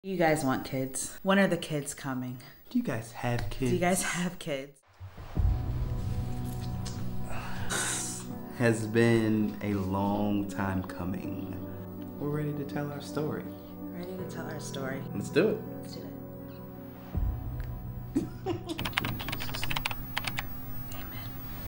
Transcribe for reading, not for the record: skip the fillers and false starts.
You guys want kids. When are the kids coming? Do you guys have kids? Do you guys have kids? Has been a long time coming. We're ready to tell our story. Ready to tell our story. Let's do it. Let's do it.